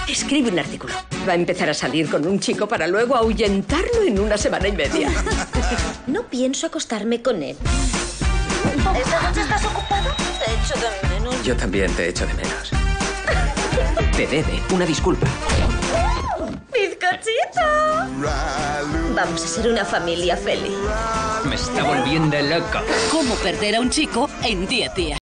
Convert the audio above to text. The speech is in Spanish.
Escribe un artículo. Va a empezar a salir con un chico para luego ahuyentarlo en 1 semana y media. No pienso acostarme con él. ¿Esta noche estás ocupado? Te echo de menos. Yo también te echo de menos. Te debe una disculpa. ¡Bizcochito! Vamos a ser una familia feliz. Me está volviendo loco. ¿Cómo perder a un chico en 10 días?